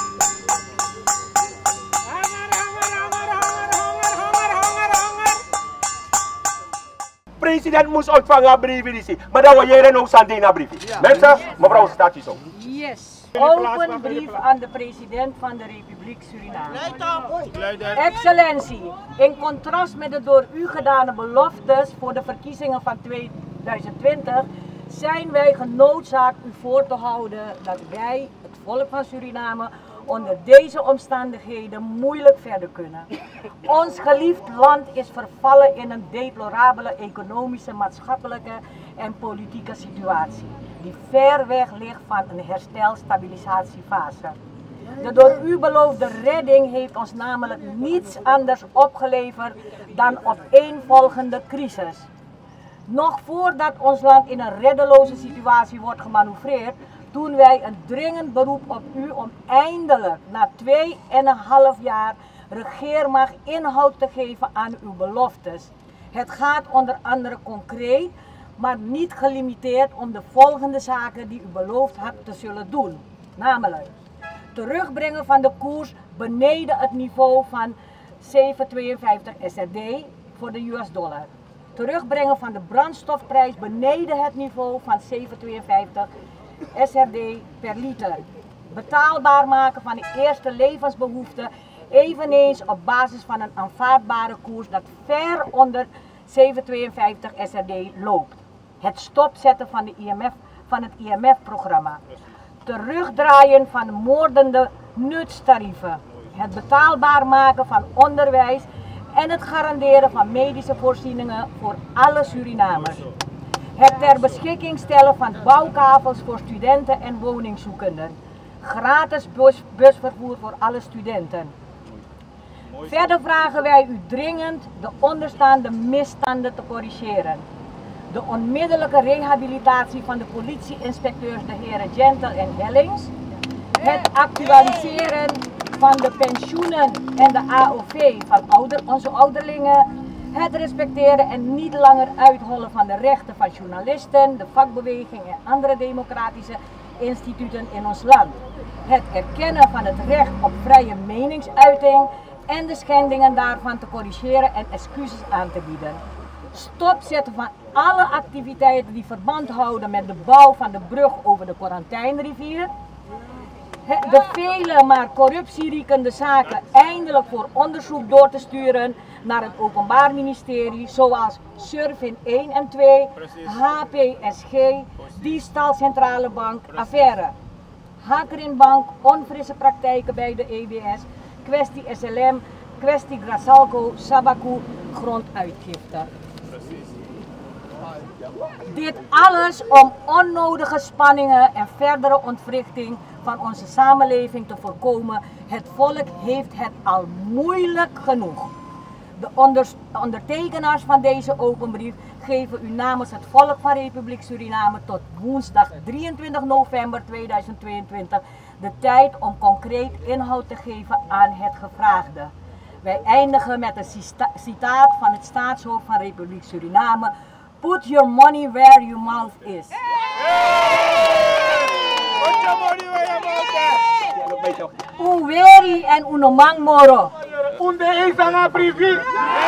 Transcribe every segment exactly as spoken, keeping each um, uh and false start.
President moest ontvangen brieven, maar dan wil jij ook Sandina brieven. Mensen, mevrouw staat hier zo. Yes. Open brief aan de president van de Republiek Suriname. Excellentie, in contrast met de door u gedane beloftes voor de verkiezingen van tweeduizend twintig zijn wij genoodzaakt u voor te houden dat wij, het volk van Suriname, onder deze omstandigheden moeilijk verder kunnen. Ons geliefd land is vervallen in een deplorabele economische, maatschappelijke en politieke situatie, die ver weg ligt van een herstel-stabilisatiefase. De door u beloofde redding heeft ons namelijk niets anders opgeleverd dan opeenvolgende crisis. Nog voordat ons land in een reddeloze situatie wordt gemanoeuvreerd, doen wij een dringend beroep op u om eindelijk na twee en een half jaar regeermacht inhoud te geven aan uw beloftes. Het gaat onder andere concreet, maar niet gelimiteerd om de volgende zaken die u beloofd hebt te zullen doen. Namelijk, terugbrengen van de koers beneden het niveau van zeven komma tweeënvijftig S R D voor de U S dollar. Terugbrengen van de brandstofprijs beneden het niveau van zeven komma tweeënvijftig S R D per liter. Betaalbaar maken van de eerste levensbehoeften, eveneens op basis van een aanvaardbare koers dat ver onder zeven komma tweeënvijftig S R D loopt. Het stopzetten van, de I M F, van het I M F-programma. Terugdraaien van moordende nutstarieven. Het betaalbaar maken van onderwijs en het garanderen van medische voorzieningen voor alle Surinamers. Het ter beschikking stellen van bouwkavels voor studenten en woningzoekenden. Gratis bus, busvervoer voor alle studenten. Verder vragen wij u dringend de onderstaande misstanden te corrigeren. De onmiddellijke rehabilitatie van de politie-inspecteurs de heren Gentle en Hellings. Het actualiseren van de pensioenen en de A O V van ouder, onze ouderlingen. Het respecteren en niet langer uithollen van de rechten van journalisten, de vakbeweging en andere democratische instituten in ons land. Het erkennen van het recht op vrije meningsuiting en de schendingen daarvan te corrigeren en excuses aan te bieden. Stopzetten van alle activiteiten die verband houden met de bouw van de brug over de Korantijnrivier. De vele maar corruptieriekende zaken eindelijk voor onderzoek door te sturen naar het Openbaar Ministerie, zoals Surfin één en twee, H P S G, Diefstal Centrale Bank, affaire, Hakrinbank, onfrisse praktijken bij de E B S, kwestie S L M, kwestie Grasalco, Sabaku, gronduitgifte. Dit alles om onnodige spanningen en verdere ontwrichting van onze samenleving te voorkomen. Het volk heeft het al moeilijk genoeg. De onder, ondertekenaars van deze openbrief geven u namens het volk van Republiek Suriname tot woensdag drieëntwintig november tweeduizend tweeëntwintig de tijd om concreet inhoud te geven aan het gevraagde. Wij eindigen met een citaat van het staatshoofd van Republiek Suriname. Put your money where your mouth is. Put your money where your mouth is. Uweri en unomang moro. Unde isanga privi.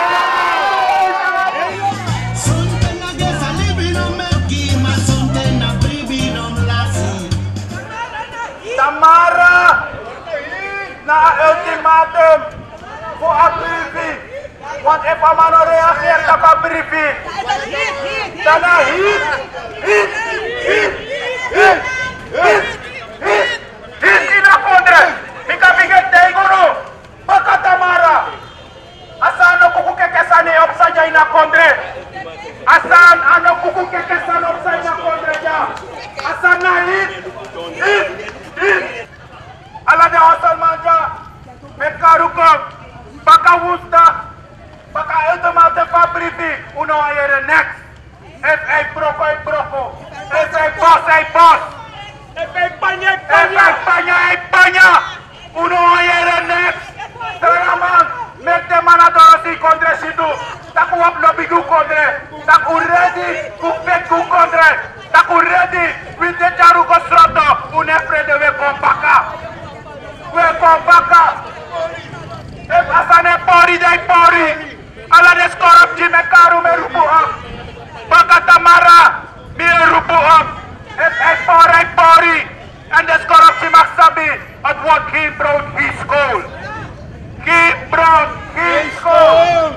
Tamara, na ultimatum voor een briefie. Want if a man reageert op een briefie, dan is hit, hit, hit, hit, hit, hit, hit in de kondre. Ik heb ik het tegen Baka Tamara. Asan no kuku keke sane op saja in de kondre. Asan ano kuku keke sane op saja in de kondre ja. Asan na hit, hit, hit. Ala de osal manja. Met karukong. Baka woensdag. Baka ultimate fabrici. Uno ayere next. F A broko e broko. F A boss e boss. F A panya e panya. F A panya e panya. Uno ayere next. Selamat. Met de manadorosi kondre situ. Tak uap lobby ku kondre. Tak u ready. Ku pet ku kondre. Tak u ready. With the jaru ko sroto. Une frede we kompaka. We me kompaka. If asane pori dai pori. Ala des korupsi me karu me rupuak. Baka Tamara me rupuak. If ek pori pori. En des korupsi maksabi. At wat geen brood, geen school. Geen brood, geen school.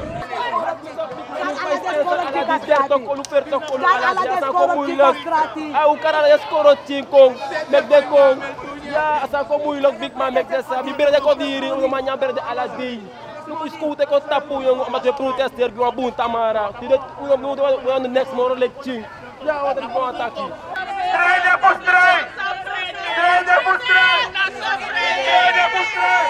Au cara ya skoro cinkong mek de kong ya asa ko muilok big man mek de sa bi berde ko diri o manya berde ala di lu iskute ko tapu yo ma de protester bi bun Tamara ti de u no do on the next more le cing ya wa de ko ataki Trede por três! Trede por três! Trede por três!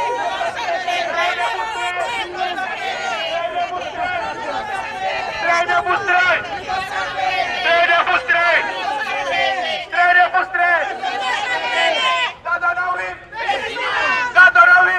Trede por três! Trede por três! Trede por três! Gadanawi! Gadanawi!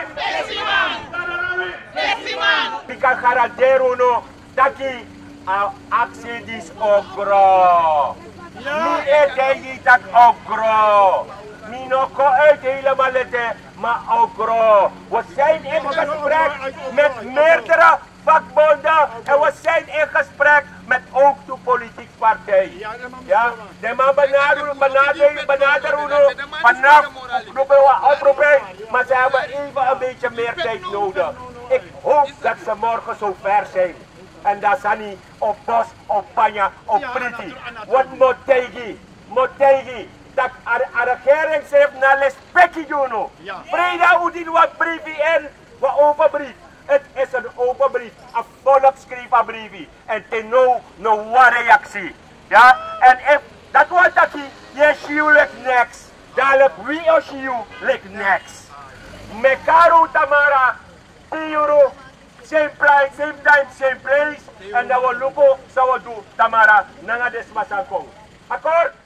Fica caralheiro no daqui a accidis ogro. Mi ete tak ogro. Mi no ko ete helemaal malete ma ogro. We zijn in gesprek met meerdere vakbonden en we zijn in gesprek met ook de politieke partijen. Ja, de man benaderen, benaderen, benaderen, vanaf roepen we oproepen, maar ze hebben even een beetje meer tijd nodig. Ik hoop dat ze morgen zo ver zijn. En dat zijn niet op bos, op panja, op priti. Wat moet tegen? Moet tegen? Dat de regering zegt naar respectie doen. Vrede udin wat briefie en wat open brief. Het is een open brief, een volksschrijven briefie. En te no, no wat reactie. Ja, en if dat wat dat je shiu ligt next. Dadelijk wie of shiu ligt next. Mekaru Tamara, tien euro. Same price, same time, same place. En dan we lopen, zo we doen, Tamara, nanga desmasangkong. Akkoord?